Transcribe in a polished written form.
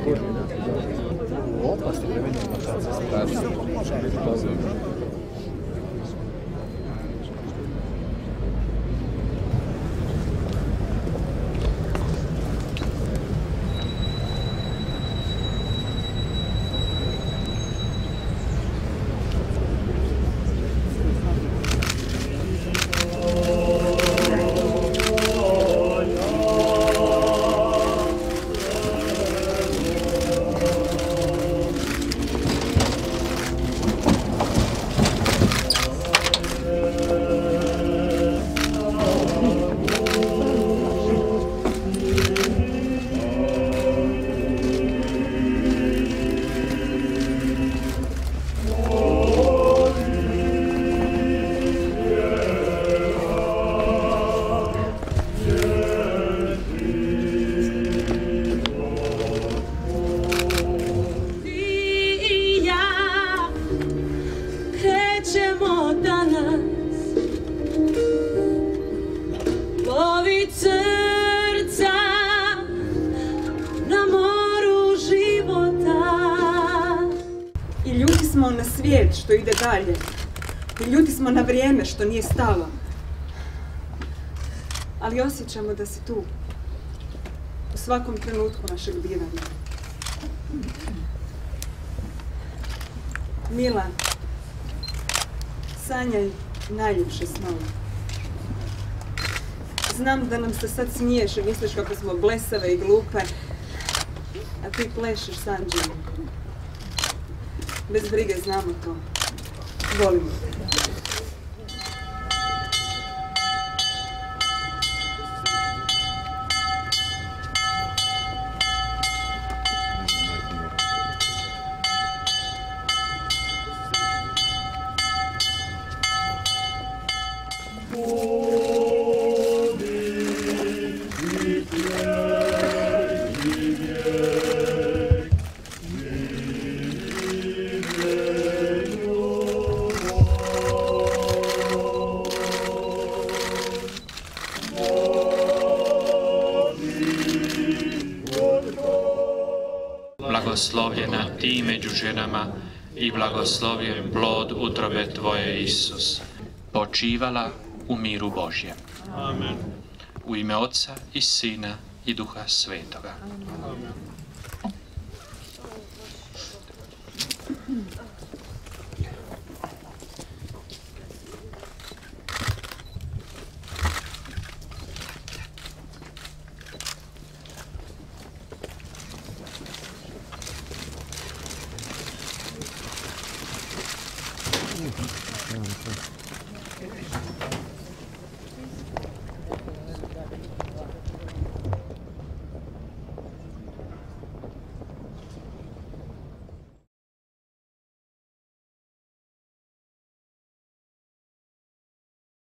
Opasni vremena kad se straši. Ljuti smo na svijet što ide dalje. I ljuti smo na vrijeme što nije stalo. Ali osjećamo da si tu. U svakom trenutku našeg bivanja. Mila, sanjaj najljepše snove. Znam da nam se sad smiješ i misliš kako smo blesave i glupe, a ti plešeš s anđelom. Bez brige znamo to. Volimo te. Blagoslovljena ti među ženama i blagoslovljen plod utrobe tvoje, Isus. Počivala u miru Božjem. Amen. U ime Otca i Sina i Duha Svetoga. Amen. Thank you.